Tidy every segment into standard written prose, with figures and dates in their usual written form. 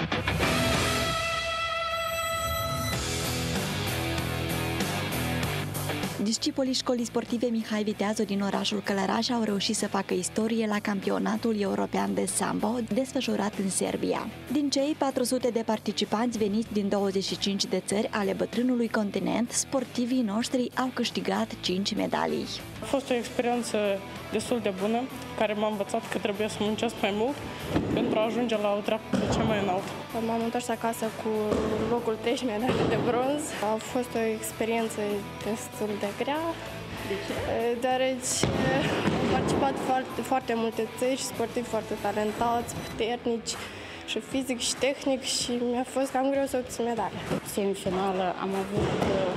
Discipolii școlii sportive Mihai Viteazu din orașul Călăraș au reușit să facă istorie la campionatul european de sambo desfășurat în Serbia. Din cei 400 de participanți veniți din 25 de țări ale bătrânului continent, sportivii noștri au câștigat 5 medalii. A fost o experiență destul de bună, care m-a învățat că trebuie să muncesc mai mult pentru a ajunge la o treaptă cea mai înaltă. M-am întors acasă cu locul 3 și medală de bronz. A fost o experiență destul de grea. De ce? Deoarece au participat foarte multe țări și sportivi foarte talentați, puternici și fizic și tehnic și mi-a fost cam greu să obțin medalia. Semifinală am avut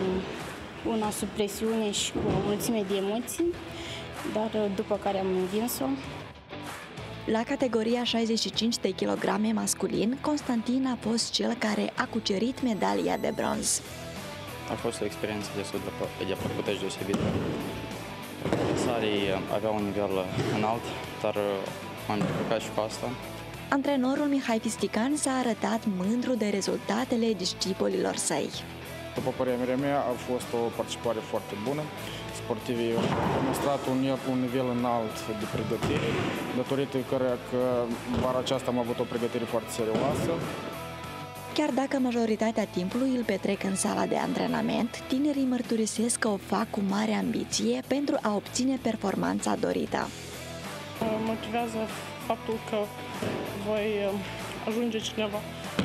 una sub presiune și cu o mulțime de emoții, dar după care am învins-o. La categoria 65 de kilograme masculin, Constantin a fost cel care a cucerit medalia de bronz. A fost o experiență destul de plăcută și deosebită. Adversarii aveau un nivel înalt, dar m-am descurcat și cu asta. Antrenorul Mihai Fistican s-a arătat mândru de rezultatele discipolilor săi. După părerea mea, a fost o participare foarte bună. Sportivii au demonstrat un nivel înalt de pregătire, datorită căreia că vara aceasta am avut o pregătire foarte serioasă. Chiar dacă majoritatea timpului îl petrec în sala de antrenament, tinerii mărturisesc că o fac cu mare ambiție pentru a obține performanța dorită. Motivează faptul că voi ajunge cineva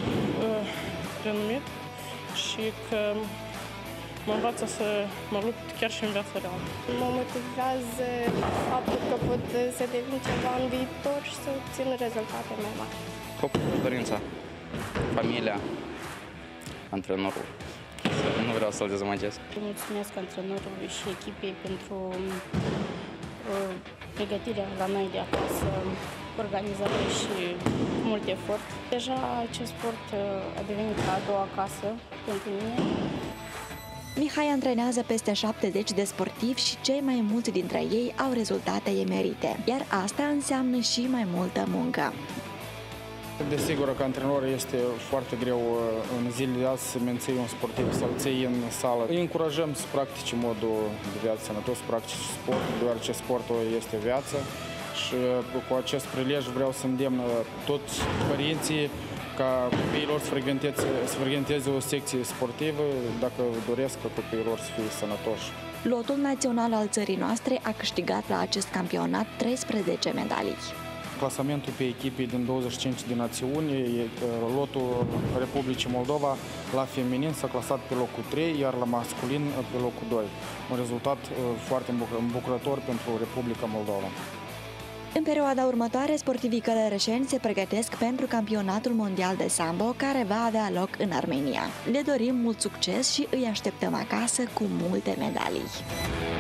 renumit și că mă învață să mă lupt chiar și în viața reală. Mă motivează faptul că pot să devin ceva în viitor și să obțin rezultate mai mari. Scopul, dorința, familia, antrenorul. Nu vreau să-l dezamăgesc. Mulțumesc antrenorului și echipei pentru pregătirea la noi de acasă, organizată și cu mult efort. Deja acest sport a devenit a doua casă pentru mine. Mihai antrenează peste 70 de sportivi și cei mai mulți dintre ei au rezultate emerite, iar asta înseamnă și mai multă muncă. Desigur că antrenor este foarte greu în zilele de azi să menții un sportiv, să-l ții în sală. Îi încurajăm să practice modul de viață sănătos, să practice sport, deoarece sportul este viață. Și cu acest prilej vreau să îndemn toți părinții ca copiilor să frecventeze o secție sportivă, dacă doresc ca copiilor să fie sănătoși. Lotul național al țării noastre a câștigat la acest campionat 13 medalii. Clasamentul pe echipii din 25 de națiuni, lotul Republicii Moldova la feminin s-a clasat pe locul 3, iar la masculin pe locul 2. Un rezultat foarte îmbucurător pentru Republica Moldova. În perioada următoare, sportivii călărășeni se pregătesc pentru campionatul mondial de sambo, care va avea loc în Armenia. Le dorim mult succes și îi așteptăm acasă cu multe medalii.